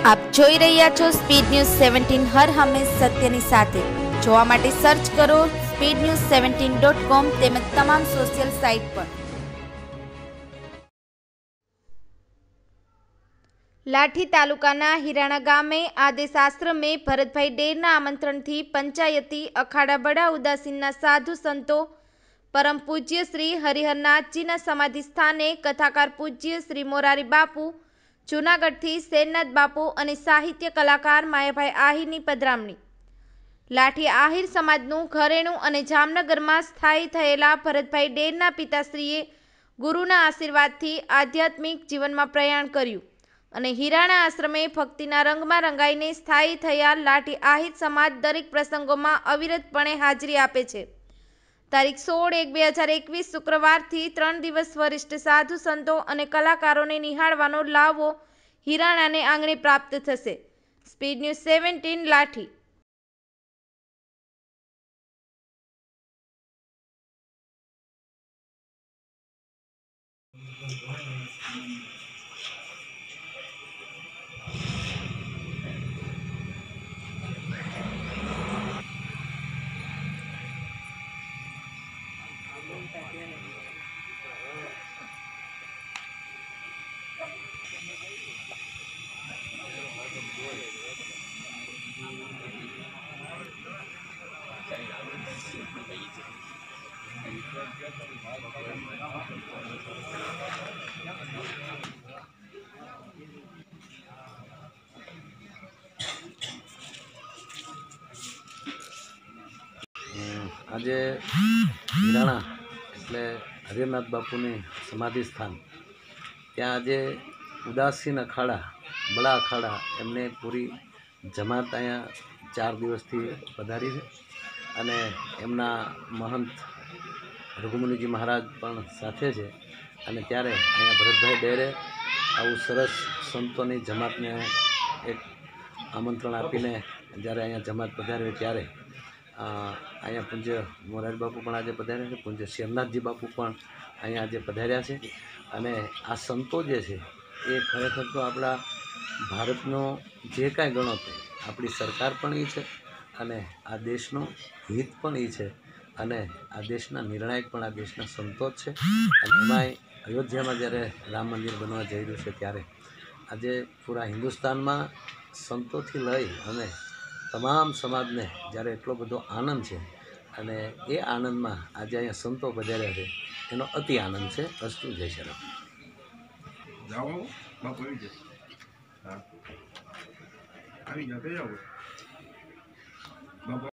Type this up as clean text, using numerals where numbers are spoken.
આપ જોઈ રહ્યા છો સ્પીડ ન્યૂઝ 17 હર હંમેશ સત્યની સાથે। જોવા માટે સર્ચ કરો speednews17.com તેમજ તમામ સોશિયલ સાઇટ પર। લાઠી તાલુકાના હિરાણા ગામે આદેશ આશ્રમે ભરતભાઈ ડેરના આમંત્રણથી પંચાયતી અખાડા બડા ઉદાસીનના સાધુ સંતો પરમ પૂજ્ય શ્રી હરિહરનાથજીના સમાધિ સ્થાને કથાકાર પૂજ્ય શ્રી મોરારી બાપુ, જૂનાગઢથી શેરનાથ બાપુ અને સાહિત્ય કલાકાર માયાભાઈ આહિરની પધરામણી। લાઠી આહિર સમાજનું ઘરેણું અને જામનગરમાં સ્થાયી થયેલા ભરતભાઈ ડેરના પિતાશ્રીએ ગુરુના આશીર્વાદથી આધ્યાત્મિક જીવનમાં પ્રયાણ કર્યું અને હિરાણા આશ્રમે ભક્તિના રંગમાં રંગાઈને સ્થાયી થયા લાઠી આહિર સમાજ દરેક પ્રસંગોમાં અવિરતપણે હાજરી આપે છે। તારીખ 16/1/2021 શુક્રવારથી 3 દિવસ વરિષ્ઠ સાધુ સંતો અને કલાકારોને નિહાળવાનો લાવો હિરાણાને આંગણે પ્રાપ્ત થશે। Speed news 17 Lathi. આજે હિરાણા એટલે હરિહરનાથ બાપુની સમાધિ સ્થાન ત્યાં આજે ઉદાસીન અખાડા બડા અખાડા એમને પૂરી જમાત અહીંયા 4 દિવસથી પધારી છે અને એમના મહંત રઘુમુનિજી મહારાજ પણ સાથે છે અને ત્યારે અહીંયા ભરતભાઈ ડેરે આવું સરસ સંતોની જમાતને એક આમંત્રણ આપીને જ્યારે અહીંયા જમાત પધારે ત્યારે અહીંયા પૂજ્ય મોરારી બાપુ પણ આજે પધાર્યા છે, પૂજ્ય શેરનાથજી બાપુ પણ અહીંયા આજે પધાર્યા છે અને આ સંતો જે છે એ ખરેખર તો આપણા ભારતનો જે કાંઈ ગણો તે આપણી સરકાર પણ એ છે અને આ દેશનું હિત પણ એ છે અને આ દેશના નિર્ણાયક પણ આ દેશના સંતો જ છે। અને એમાંય અયોધ્યામાં જ્યારે રામ મંદિર બનવા જઈ રહ્યું છે ત્યારે આજે પૂરા હિન્દુસ્તાનમાં સંતોથી લઈ અને તમામ સમાજને જ્યારે એટલો બધો આનંદ છે અને એ આનંદમાં આજે અહીંયા સંતો પધાર્યા છે એનો અતિ આનંદ છે। અસ્તુ જય શ્રી રામ।